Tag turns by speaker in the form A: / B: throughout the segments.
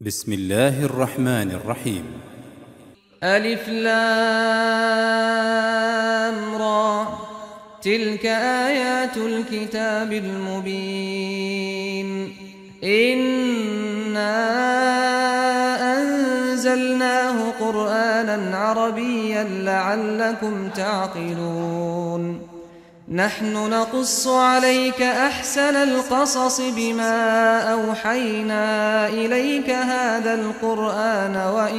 A: بسم الله الرحمن الرحيم.
B: ألف لام را تلك آيات الكتاب المبين إنا أنزلناه قرآنا عربيا لعلكم تعقلون نحن نقص عليك أحسن القصص بما أوحينا إليك هذا القرآن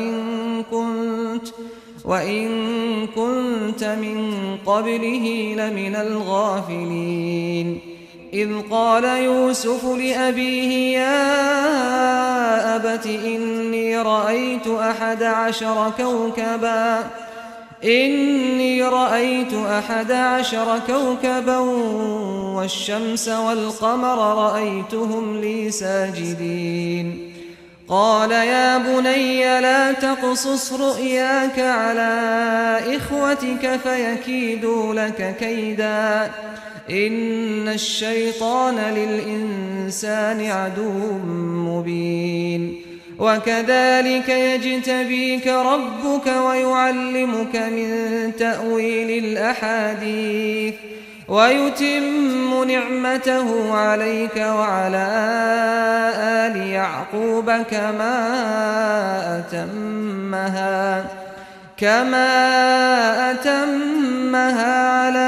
B: وإن كنت من قبله لمن الغافلين إذ قال يوسف لأبيه يا أبت إني رأيت أحد عشر كوكبا والشمس والقمر رأيتهم لي ساجدين قال يا بني لا تقصص رؤياك على إخوتك فيكيدوا لك كيدا إن الشيطان للإنسان عدو مبين وكذلك يجتبيك ربك ويعلمك من تأويل الأحاديث ويتم نعمته عليك وعلى آل يعقوب كما أتمها على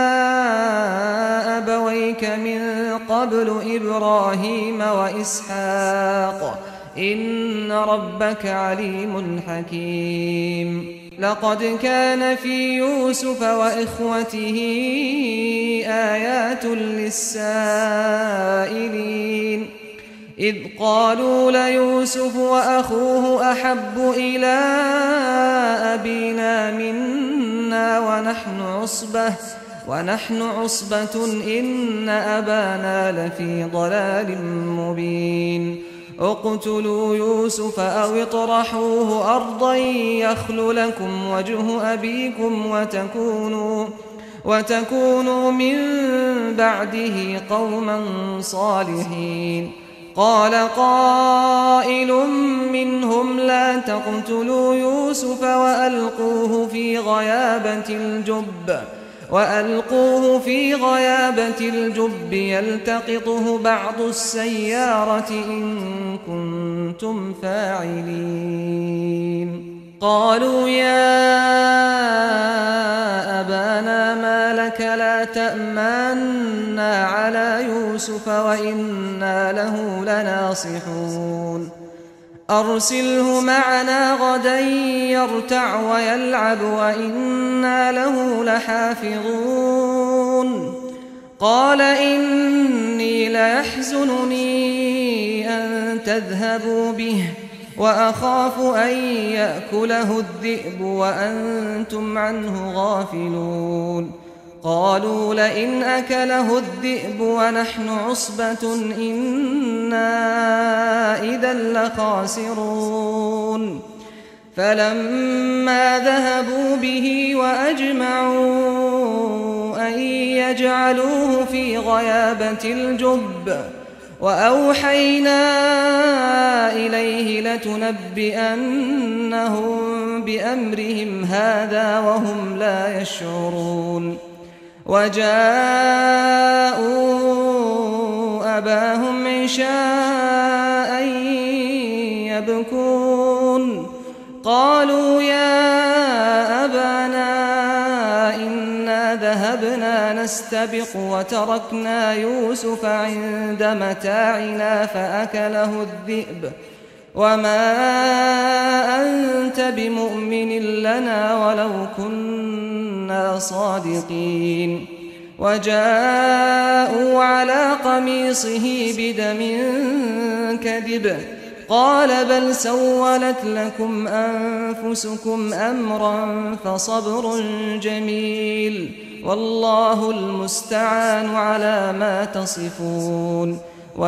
B: أبويك من قبل إبراهيم وإسحاق إن ربك عليم حكيم لقد كان في يوسف وإخوته آيات للسائلين إذ قالوا ليوسف وأخوه أحب إلى أبينا منا ونحن عصبة إن أبانا لفي ضلال مبين اقتلوا يوسف أو اطرحوه أرضا يخل لكم وجه أبيكم وتكونوا من بعده قوما صالحين قال قائل منهم لا تقتلوا يوسف وألقوه في غيابة الجب يلتقطه بعض السيارة إن كنتم فاعلين قالوا يا أبانا ما لك لا تأمنا على يوسف وإنا له لناصحون أرسله معنا غدا يرتع ويلعب وإنا له لحافظون قال إني ليحزنني أن تذهبوا به وأخاف أن يأكله الذئب وأنتم عنه غافلون قالوا لئن أكله الذئب ونحن عصبة إنا إذا لخاسرون فلما ذهبوا به وأجمعوا أن يجعلوه في غيابة الجب وأوحينا إليه لتنبئنهم بأمرهم هذا وهم لا يشعرون وجاءوا أباهم عشاء يبكون قالوا يا أبانا إنا ذهبنا نستبق وتركنا يوسف عند متاعنا فأكله الذئب وما أنت بمؤمن لنا ولو كنا صادقين وجاءوا على قميصه بدم كذب قال بل سولت لكم أنفسكم أمرا فصبر جميل والله المستعان على ما تصفون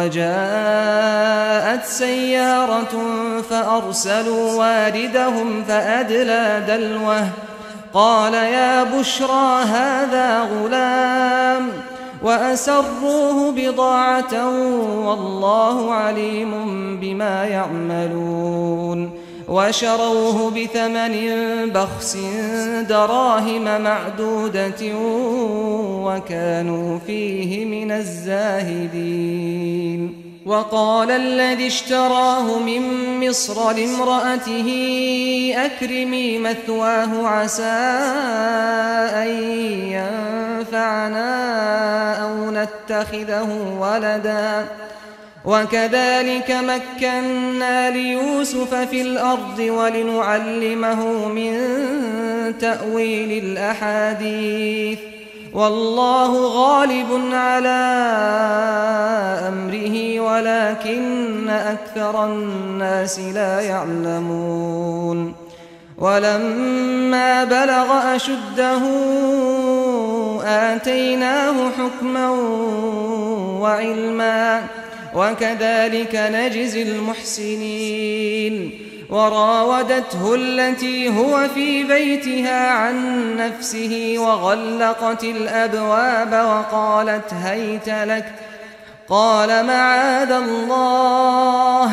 B: وجاءت سيارة فأرسلوا واردهم فأدلى دلوه قال يا بشرى هذا غلام وأسروه بضاعة والله عليم بما يعملون وشروه بثمن بخس دراهم معدودة وكانوا فيه من الزاهدين. وقال الذي اشتراه من مصر لامرأته أكرمي مثواه عسى أن ينفعنا أو نتخذه ولدا وكذلك مكنا ليوسف في الأرض ولنعلمه من تأويل الأحاديث والله غالب على أمره ولكن أكثر الناس لا يعلمون. ولما بلغ أشده آتيناه حكما وعلما وكذلك نجزي المحسنين. وراودته التي هو في بيتها عن نفسه وغلقت الأبواب وقالت هيت لك قال معاذ الله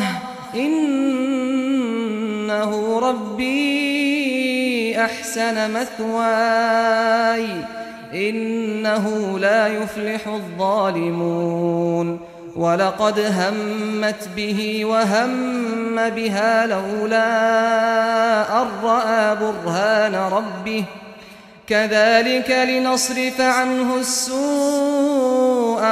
B: إنه ربي أحسن مثواي إنه لا يفلح الظالمون. ولقد همت به وهم بها لولا أن رأى برهان ربه كذلك لنصرف عنه السوء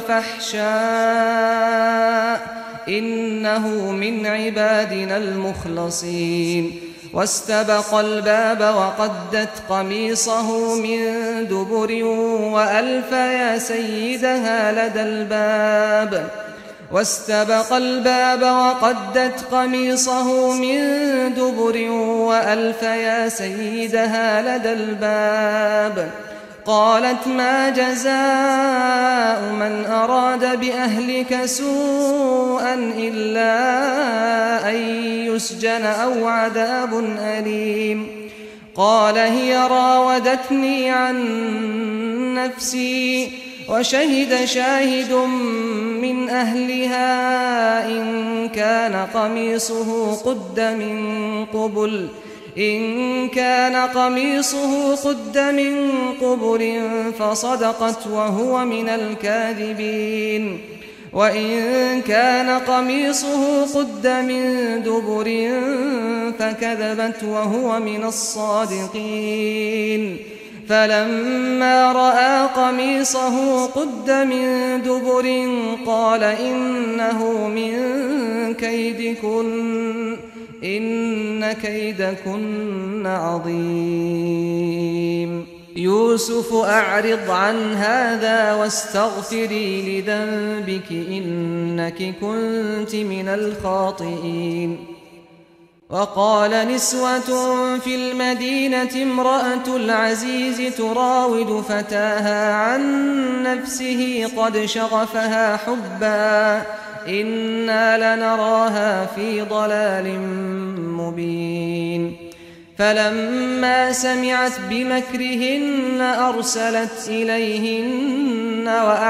B: والفحشاء إنه من عبادنا المخلصين. واستبق الباب وقدت قميصه من دبر وألف يا سيدها لدى الباب واستبق الباب وقدت قميصه من دبر وألف يا سيدها لدى الباب قالت ما جزاء من أراد بأهلك سوءا إلا أن يسجن أو عذاب أليم. قال هي راودتني عن نفسي وشهد شاهد من أهلها إن كان قميصه قد من قبل فصدقت وهو من الكاذبين وإن كان قميصه قد من دبر فكذبت وهو من الصادقين. فلما رأى قميصه قد من دبر قال إنه من كيدكن إن كيدكن عظيم. يوسف أعرض عن هذا واستغفري لذنبك إنك كنت من الخاطئين. وقال نسوة في المدينة امرأة العزيز تراود فتاها عن نفسه قد شغفها حبا إنا لنراها في ضلال مبين. فلما سمعت بمكرهن أرسلت إليهن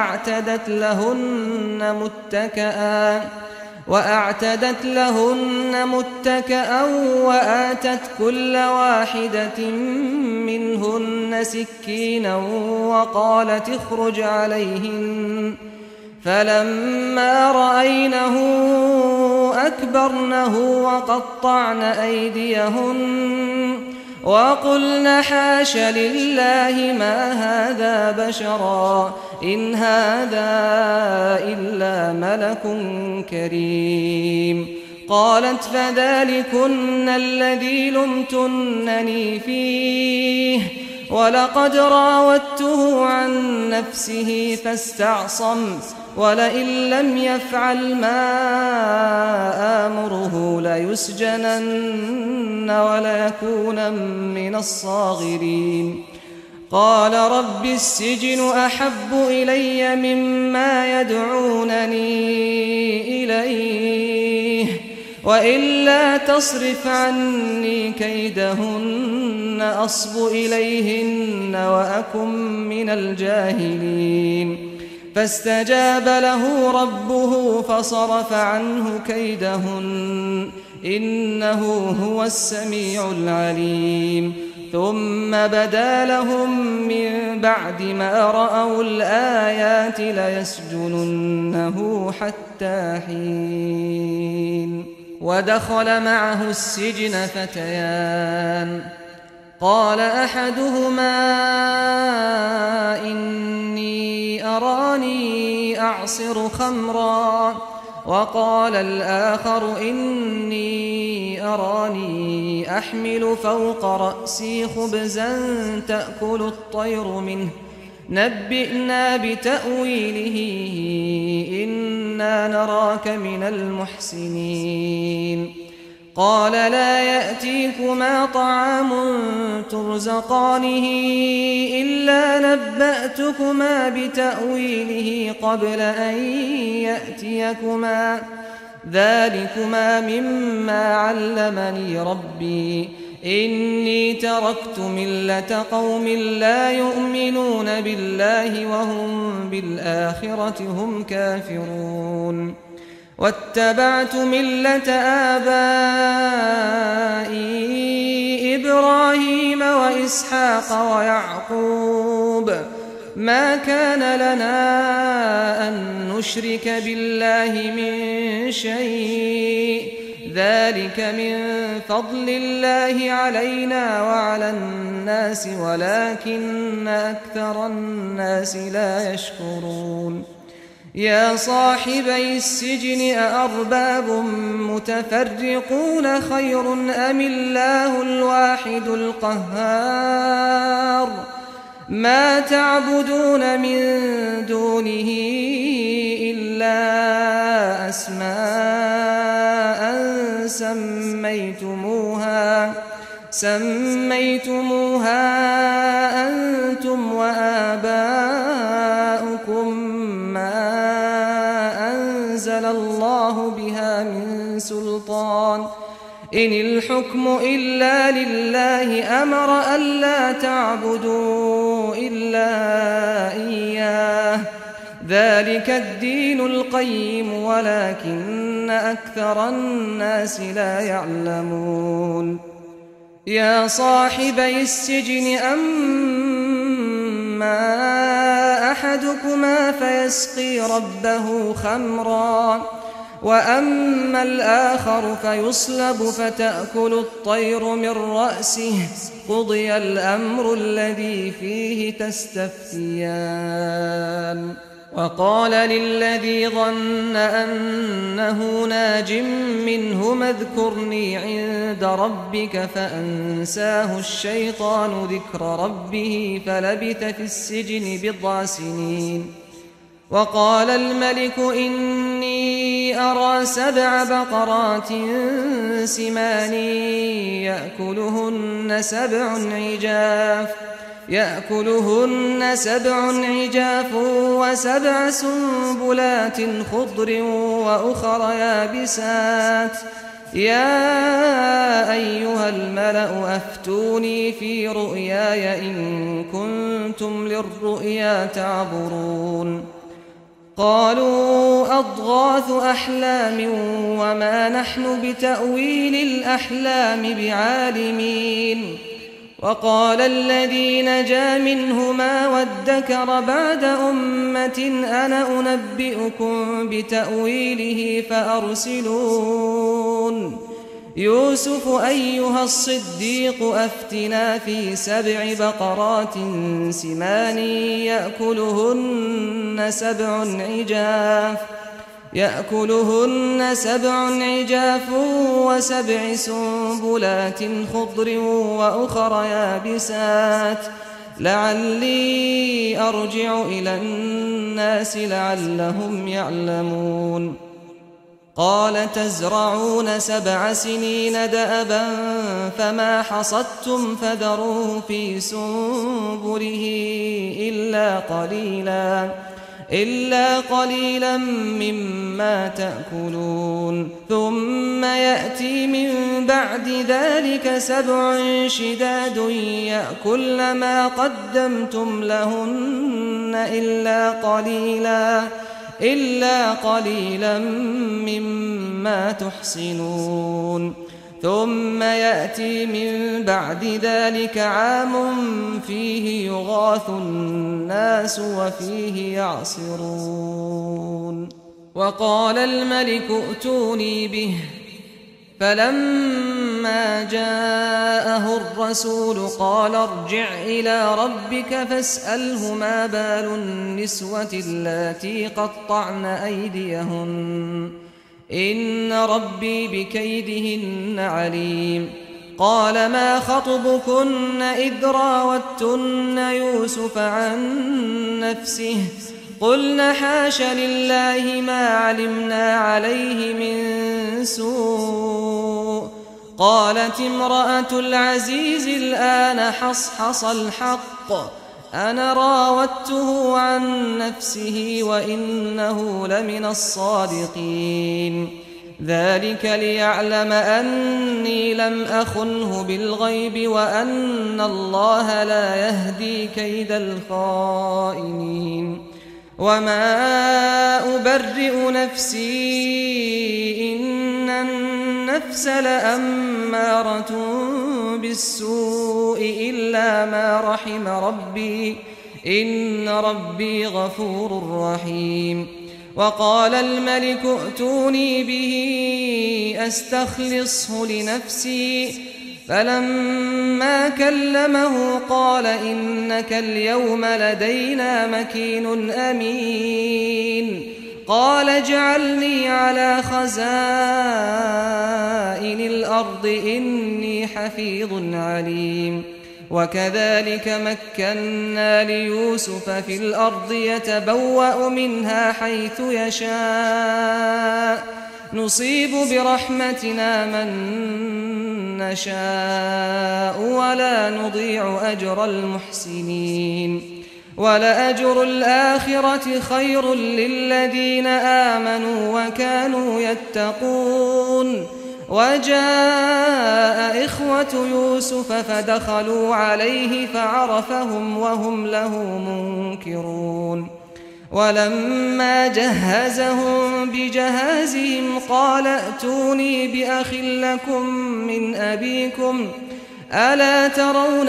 B: وأعتدت لهن متكئا وآتت كل واحدة منهن سكينا وقالت اخرج عليهن. فلما رأينه أكبرنه وقطعن أيديهن وقلن حاش لله ما هذا بشرا إن هذا إلا ملك كريم. قالت فذلكن الذي لمتنني فيه ولقد راودته عن نفسه فاستعصم ولئن لم يفعل ما آمره ليسجنن وليكون من الصاغرين. قال رب السجن أحب إلي مما يدعونني إليه وإلا تصرف عني كيدهن أصب إليهن وأكن من الجاهلين. فاستجاب له ربه فصرف عنه كيدهن إنه هو السميع العليم ثم بدا لهم من بعد ما رأوا الآيات ليسجننه حتى حين ودخل معه السجن فتيان قال أحدهما إني أراني أعصر خمرا وقال الآخر إني أراني أحمل فوق رأسي خبزا تأكل الطير منه نبئنا بتأويله إنا نراك من المحسنين قال لا يأتيكما طعام ترزقانه إلا نبأتكما بتأويله قبل أن يأتيكما ذلكما مما علمني ربي إني تركت ملة قوم لا يؤمنون بالله وهم بالآخرة هم كافرون واتبعت ملة آبائي إبراهيم وإسحاق ويعقوب ما كان لنا أن نشرك بالله من شيء ذلك من فضل الله علينا وعلى الناس ولكن أكثر الناس لا يشكرون يا صاحبي السجن أأرباب متفرقون خير أم الله الواحد القهار ما تعبدون من دونه إلا أسماء سميتموها أنتم وآباؤكم ما أنزل الله بها من سلطان إن الحكم إلا لله أمر ألا تعبدوا إلا إياه ذلك الدين القيم ولكن أكثر الناس لا يعلمون يا صاحبي السجن أما أحدكما فيسقي ربه خمرا وأما الآخر فيصلب فتأكل الطير من رأسه قضي الأمر الذي فيه تستفتيان وقال للذي ظن أنه ناج منهما اذكرني عند ربك فأنساه الشيطان ذكر ربه فلبث في السجن 9 سنين وقال الملك إني أرى 7 بقرات سمان يأكلهن 7 عجاف و7 سنبلات خضر وأخر يابسات يا أيها الملأ أفتوني في رؤياي إن كنتم للرؤيا تعبرون قالوا أضغاث أحلام وما نحن بتأويل الأحلام بعالمين وقال الذي نجا منهما وادكر بعد أمة أنا أنبئكم بتأويله فأرسلون يوسف أيها الصديق أفتنا في 7 بقرات سمان يأكلهن 7 عجاف و7 سنبلات خضر وأخر يابسات لعلي أرجع إلى الناس لعلهم يعلمون قال تزرعون 7 سنين دأبا فما حصدتم فذروه في سنبله إلا قليلا مما تأكلون ثم يأتي من بعد ذلك 7 شداد يأكلن ما قدمتم لهن إلا قليلا مما تحصنون ثم يأتي من بعد ذلك عام فيه يغاث الناس وفيه يعصرون وقال الملك ائتوني به فلما جاءه الرسول قال ارجع إلى ربك فاسأله ما بال النسوة اللاتي قطعن أيديهن إن ربي بكيدهن عليم قال ما خطبكن إذ راوتن يوسف عن نفسه قلنا حاش لله ما علمنا عليه من سوء قالت امرأة العزيز الآن حصحص الحق أنا راودته عن نفسه وإنه لمن الصادقين ذلك ليعلم أني لم أخنه بالغيب وأن الله لا يهدي كيد الخائنين وما أبرئ نفسي إن النفس لأمارة بالسوء إلا ما رحم ربي إن ربي غفور رحيم وقال الملك ائتوني به أستخلصه لنفسي فلما كلمه قال إنك اليوم لدينا مكين أمين قال اجعلني على خزائن الأرض إني حفيظ عليم وكذلك مكنا ليوسف في الأرض يتبوأ منها حيث يشاء نصيب برحمتنا من نشاء ولا نضيع أجر المحسنين ولأجر الآخرة خير للذين آمنوا وكانوا يتقون وجاء إخوة يوسف فدخلوا عليه فعرفهم وهم له منكرون ولما جهزهم بجهازهم قال ائتوني بأخ لكم من أبيكم ألا ترون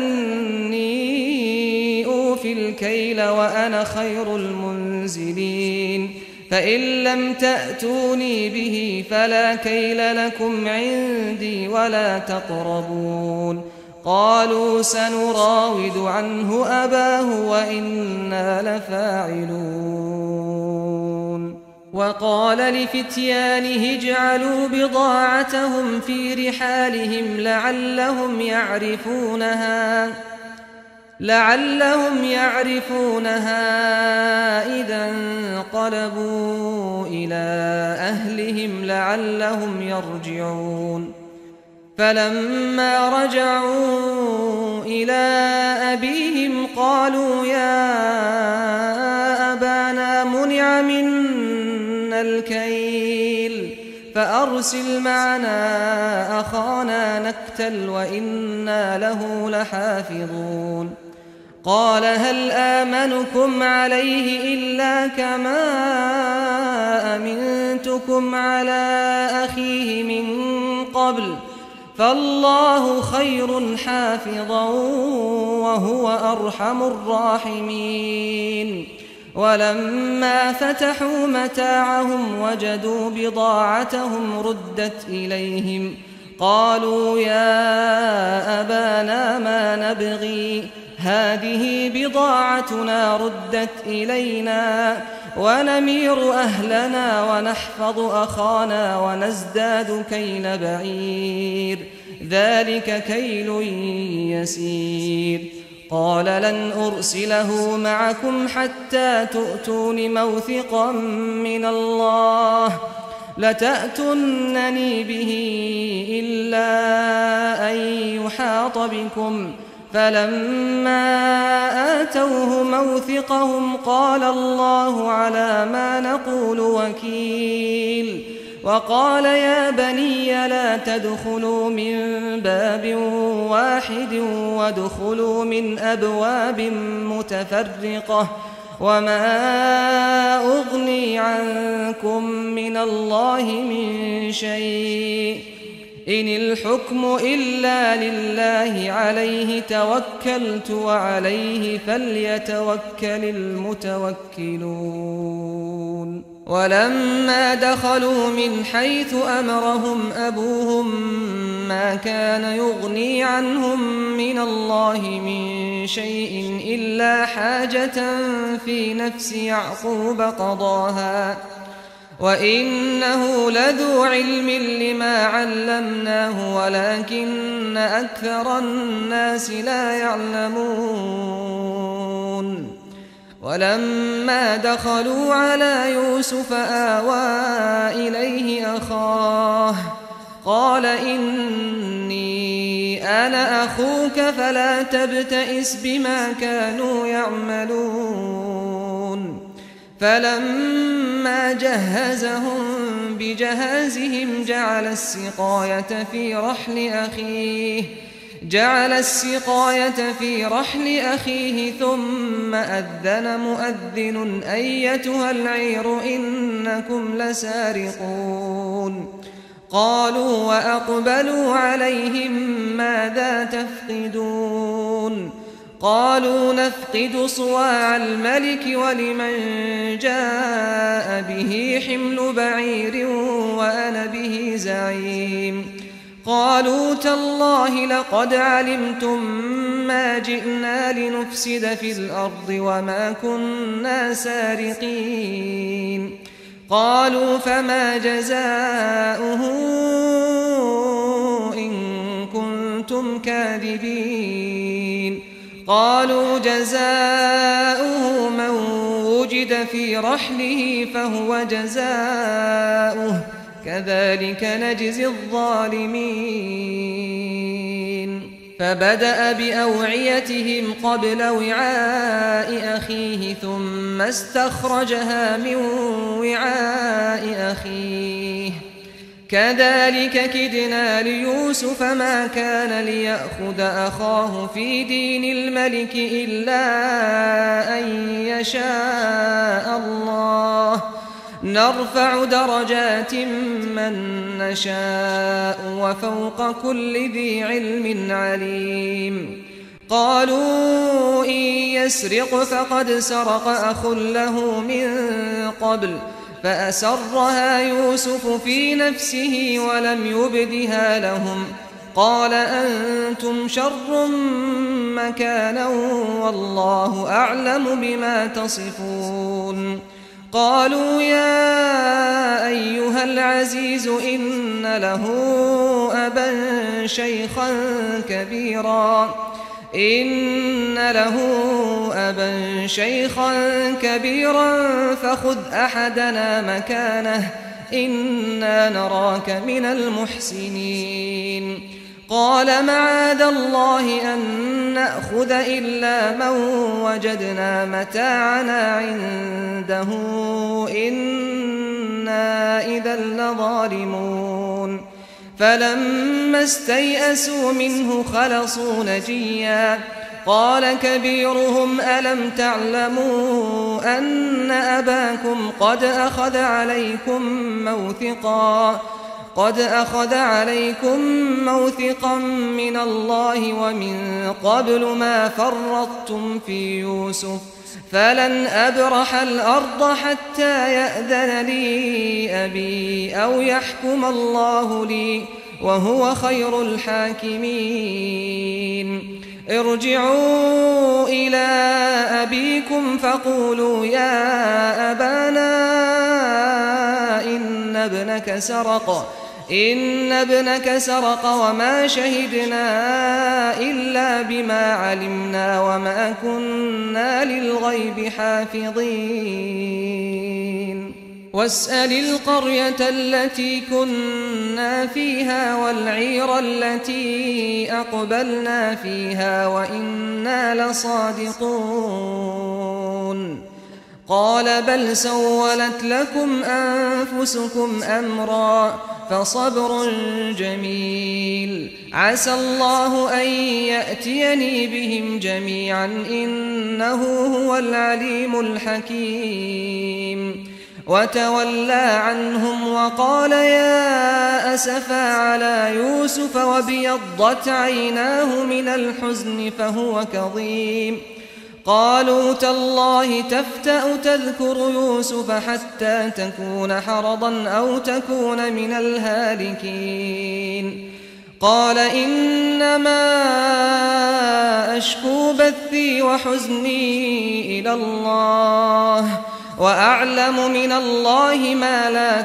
B: أني أوفي الكيل وأنا خير المنزلين فإن لم تأتوني به فلا كيل لكم عندي ولا تقربون قالوا سنراود عنه أباه وإنا لفاعلون وقال لفتيانه اجعلوا بضاعتهم في رحالهم لعلهم يعرفونها إذا انقلبوا إلى أهلهم لعلهم يرجعون فلما رجعوا إلى أبيهم قالوا يا أبانا منع منا الكيل فأرسل معنا أخانا نكتل وإنا له لحافظون قال هل آمنكم عليه إلا كما أمنتكم على أخيه من قبل فالله خير حافظا وهو أرحم الراحمين ولما فتحوا متاعهم وجدوا بضاعتهم ردت إليهم قالوا يا أبانا ما نبغي هذه بضاعتنا ردت إلينا ونمير أهلنا ونحفظ أخانا ونزداد كيل بعير ذلك كيل يسير قال لن أرسله معكم حتى تؤتون موثقا من الله لتأتونني به إلا أن يحاط بكم فلما آتوه موثقهم قال الله على ما نقول وكيل وقال يا بني لا تدخلوا من باب واحد وادخلوا من أبواب متفرقة وما أغني عنكم من الله من شيء إن الحكم إلا لله عليه توكلت وعليه فليتوكل المتوكلون ولما دخلوا من حيث أمرهم أبوهم ما كان يغني عنهم من الله من شيء إلا حاجة في نفس يعقوب قضاها وإنه لذو علم لما علمناه ولكن أكثر الناس لا يعلمون ولما دخلوا على يوسف آوى إليه أخاه قال إني أنا أخوك فلا تبتئس بما كانوا يعملون فلما جهزهم بجهازهم جعل السقاية في رحل أخيه ثم أذن مؤذن أيتها العير إنكم لسارقون قالوا وأقبلوا عليهم ماذا تفقدون قالوا نفقد صواع الملك ولمن جاء به حمل بعير وأنا به زعيم قالوا تالله لقد علمتم ما جئنا لنفسد في الأرض وما كنا سارقين قالوا فما جزاؤه إن كنتم كاذبين قالوا جزاؤه من وجد في رحله فهو جزاؤه كذلك نجزي الظالمين فبدأ بأوعيتهم قبل وعاء أخيه ثم استخرجها من وعاء أخيه كذلك كدنا ليوسف ما كان ليأخذ أخاه في دين الملك إلا أن يشاء الله نرفع درجات من نشاء وفوق كل ذي علم عليم قالوا إن يسرق فقد سرق أخ له من قبل فأسرها يوسف في نفسه ولم يبدها لهم قال أنتم شر مكانا والله أعلم بما تصفون قالوا يا أيها العزيز إن له أبا شيخا كبيرا فخذ أحدنا مكانه إنا نراك من المحسنين قال معاذ الله أن نأخذ إلا من وجدنا متاعنا عنده إنا إذا لظالمون فلما استيئسوا منه خلصوا نجيا قال كبيرهم ألم تعلموا أن أباكم قد أخذ عليكم موثقا من الله ومن قبل ما فرطتم في يوسف فلن أبرح الأرض حتى يأذن لي أبي أو يحكم الله لي وهو خير الحاكمين ارجعوا إلى أبيكم فقولوا يا أبانا إن ابنك سرق وما شهدنا إلا بما علمنا وما كنا للغيب حافظين واسأل القرية التي كنا فيها والعير التي أقبلنا فيها وإنا لصادقون قال بل سولت لكم أنفسكم أمرا فصبر جميل عسى الله أن يأتيني بهم جميعا إن إنه هو العليم الحكيم. وتولى عنهم وقال يا أسفا على يوسف وابيضت عيناه من الحزن فهو كظيم. قالوا تالله تفتأ تذكر يوسف حتى تكون حرضا أو تكون من الهالكين. قال إنما أشكو بثي وحزني إلى الله وأعلم من الله ما لا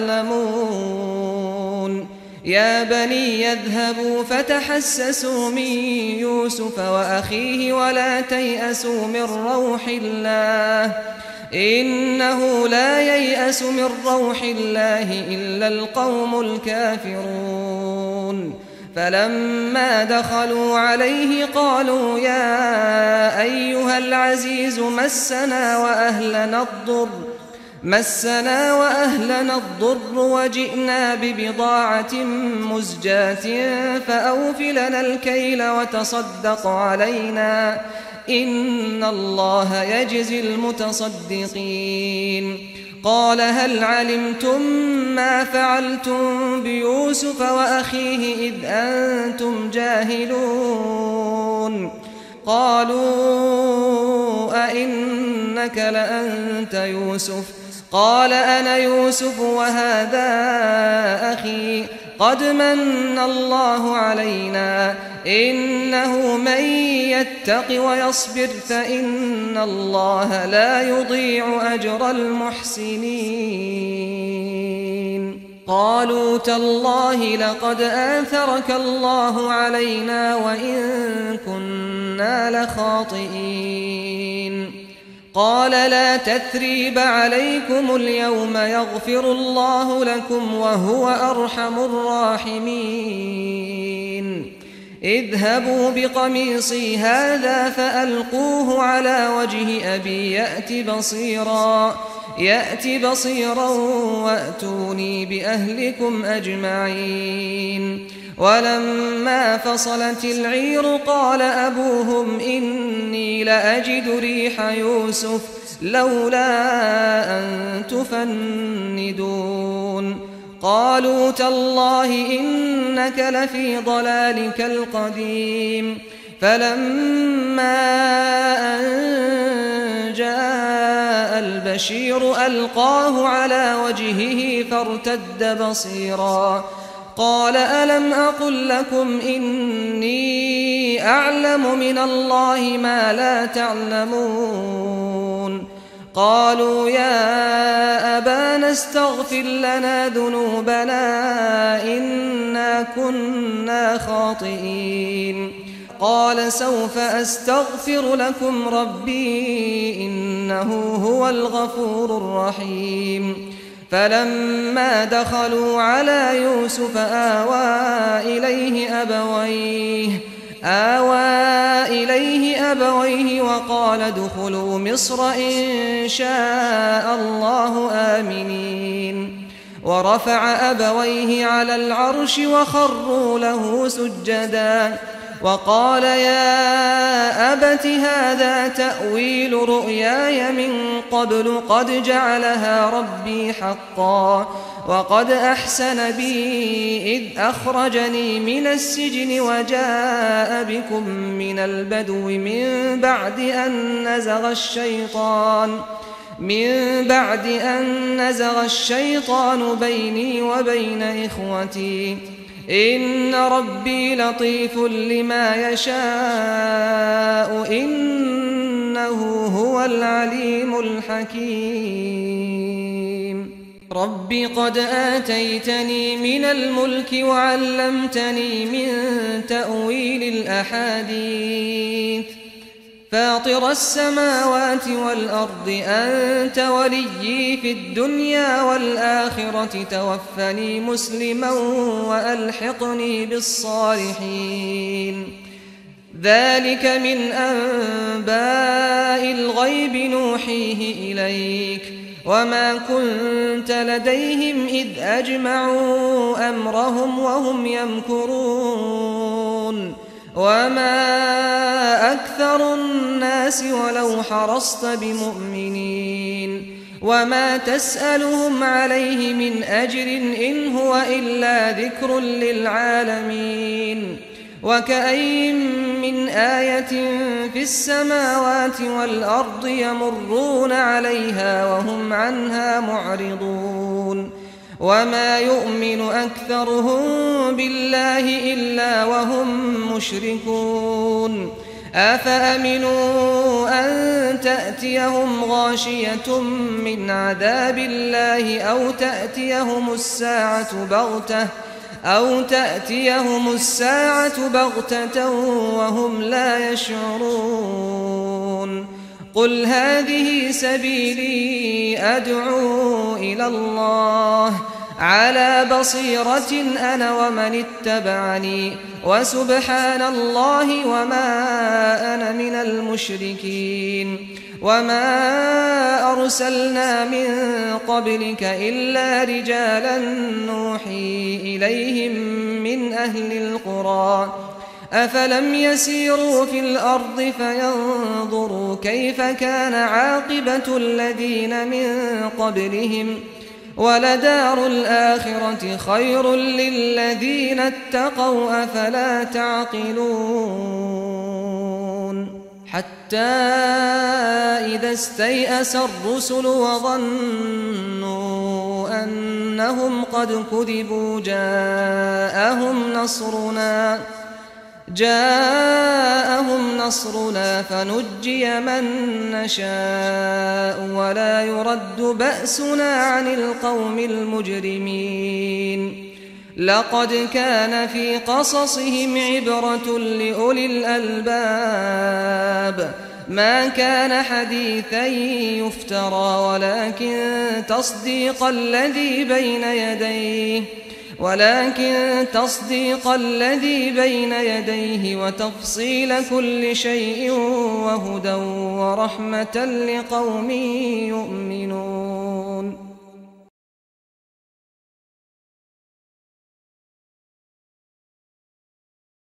B: تعلمون. يا بني يذهبوا فتحسسوا من يوسف وأخيه ولا تيأسوا من روح الله إنه لا ييأس من روح الله إلا القوم الكافرون. فلما دخلوا عليه قالوا يا أيها العزيز مسنا وأهلنا الضر وجئنا ببضاعة مزجاة فأوف لنا الكيل وتصدق علينا إن الله يجزي المتصدقين. قال هل علمتم ما فعلتم بيوسف وأخيه إذ أنتم جاهلون؟ قالوا أئنك لأنت يوسف؟ قال أنا يوسف وهذا أخي قد من الله علينا إنه من يتق ويصبر فإن الله لا يضيع أجر المحسنين. قالوا تالله لقد آثرك الله علينا وإن كنا لخاطئين. قال لا تثريب عليكم اليوم يغفر الله لكم وهو أرحم الراحمين. اذهبوا بقميصي هذا فألقوه على وجه أبي يأت بصيرا وأتوني بأهلكم أجمعين. ولما فصلت العير قال أبوهم إني لأجد ريح يوسف لولا أن تفندون. قالوا تالله إنك لفي ضلالك القديم. فلما أن جاء البشير ألقاه على وجهه فارتد بصيرا. قال ألم أقل لكم إني أعلم من الله ما لا تعلمون؟ قالوا يا أبانا استغفر لنا ذنوبنا إنا كنا خاطئين. قال سوف أستغفر لكم ربي إنه هو الغفور الرحيم. فلما دخلوا على يوسف آوى إليه أبويه وقال ادخلوا مصر إن شاء الله آمنين. ورفع أبويه على العرش وخروا له سجدا وقال يا أبت هذا تأويل رؤياي من قبل قد جعلها ربي حقا وقد أحسن بي إذ أخرجني من السجن وجاء بكم من البدو من بعد أن نزغ الشيطان بيني وبين إخوتي إن ربي لطيف لما يشاء إنه هو العليم الحكيم. رب قد آتيتني من الملك وعلمتني من تأويل الأحاديث فاطر السماوات والأرض أنت وليي في الدنيا والآخرة توفني مسلما وألحقني بالصالحين. ذلك من أنباء الغيب نوحيه إليك وما كنت لديهم إذ أجمعوا أمرهم وهم يمكرون. وما أكثر الناس ولو حرصت بمؤمنين وما تسألهم عليه من أجر إن هو إلا ذكر للعالمين وكأين من آية في السماوات والأرض يمرون عليها وهم عنها معرضون وما يؤمن أكثرهم بالله إلا وهم مشركون أفأمنوا أن تأتيهم غاشية من عذاب الله أو تأتيهم الساعة بغتة وهم لا يشعرون قل هذه سبيلي أدعو إلى الله على بصيرة أنا ومن اتبعني وسبحان الله وما أنا من المشركين وما أرسلنا من قبلك إلا رجالا نوحي إليهم من أهل القرى أفلم يسيروا في الأرض فينظروا كيف كان عاقبة الذين من قبلهم ولدار الآخرة خير للذين اتقوا أفلا تعقلون حتى إذا استيأس الرسل وظنوا أنهم قد كذبوا جاءهم نصرنا فنجي من نشاء ولا يرد بأسنا عن القوم المجرمين لقد كان في قصصهم عبرة لأولي الألباب ما كان حديثا يفترى ولكن تصديق الذي بين يديه وتفصيل كل شيء وهدى ورحمة لقوم